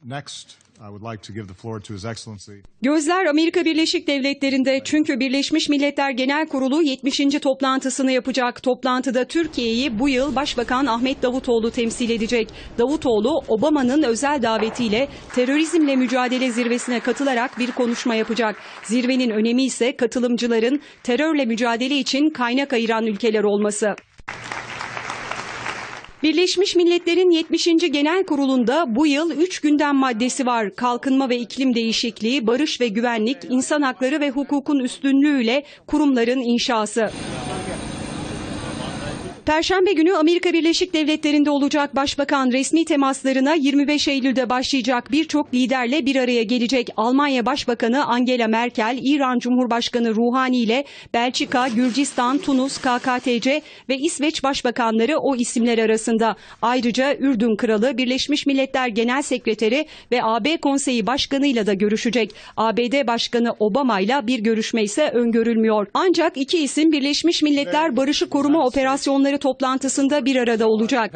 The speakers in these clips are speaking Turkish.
Next, I would like to give the floor to His Excellency. Gözler Amerika Birleşik Devletleri'nde, çünkü Birleşmiş Milletler Genel Kurulu 70. toplantısını yapacak. Toplantıda Türkiye'yi bu yıl Başbakan Ahmet Davutoğlu temsil edecek. Davutoğlu, Obama'nın özel davetiyle terörizmle mücadele zirvesine katılarak bir konuşma yapacak. Zirvenin önemi ise katılımcıların terörle mücadele için kaynak ayıran ülkeler olması. Birleşmiş Milletler'in 70. Genel Kurulu'nda bu yıl 3 gündem maddesi var. Kalkınma ve iklim değişikliği, barış ve güvenlik, insan hakları ve hukukun üstünlüğüyle kurumların inşası. Perşembe günü Amerika Birleşik Devletleri'nde olacak Başbakan resmi temaslarına 25 Eylül'de başlayacak. Birçok liderle bir araya gelecek. Almanya Başbakanı Angela Merkel, İran Cumhurbaşkanı Ruhani ile Belçika, Gürcistan, Tunus, KKTC ve İsveç Başbakanları o isimler arasında. Ayrıca Ürdün Kralı, Birleşmiş Milletler Genel Sekreteri ve AB Konseyi Başkanı'yla da görüşecek. ABD Başkanı Obama ile bir görüşme ise öngörülmüyor. Ancak iki isim Birleşmiş Milletler Barışı Koruma Operasyonları toplantısında bir arada olacak.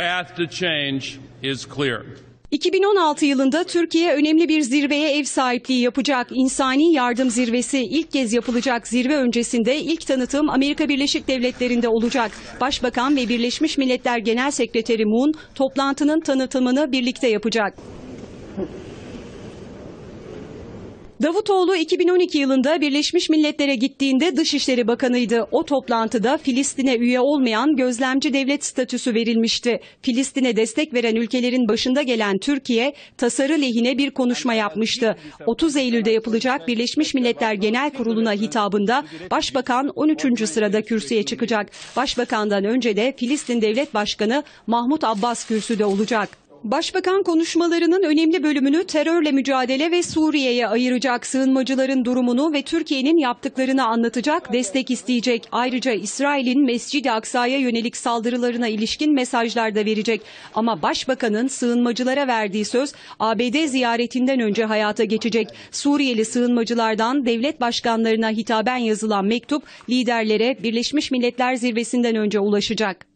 2016 yılında Türkiye önemli bir zirveye ev sahipliği yapacak. İnsani Yardım Zirvesi ilk kez yapılacak. Zirve öncesinde ilk tanıtım Amerika Birleşik Devletleri'nde olacak. Başbakan ve Birleşmiş Milletler Genel Sekreteri Moon toplantının tanıtımını birlikte yapacak. Davutoğlu 2012 yılında Birleşmiş Milletler'e gittiğinde Dışişleri Bakanıydı. O toplantıda Filistin'e üye olmayan gözlemci devlet statüsü verilmişti. Filistin'e destek veren ülkelerin başında gelen Türkiye, tasarı lehine bir konuşma yapmıştı. 30 Eylül'de yapılacak Birleşmiş Milletler Genel Kurulu'na hitabında Başbakan 13. sırada kürsüye çıkacak. Başbakandan önce de Filistin Devlet Başkanı Mahmut Abbas kürsüde olacak. Başbakan konuşmalarının önemli bölümünü terörle mücadele ve Suriye'ye ayıracak. Sığınmacıların durumunu ve Türkiye'nin yaptıklarını anlatacak, destek isteyecek. Ayrıca İsrail'in Mescid-i Aksa'ya yönelik saldırılarına ilişkin mesajlar da verecek. Ama Başbakanın sığınmacılara verdiği söz ABD ziyaretinden önce hayata geçecek. Suriyeli sığınmacılardan devlet başkanlarına hitaben yazılan mektup liderlere Birleşmiş Milletler Zirvesi'nden önce ulaşacak.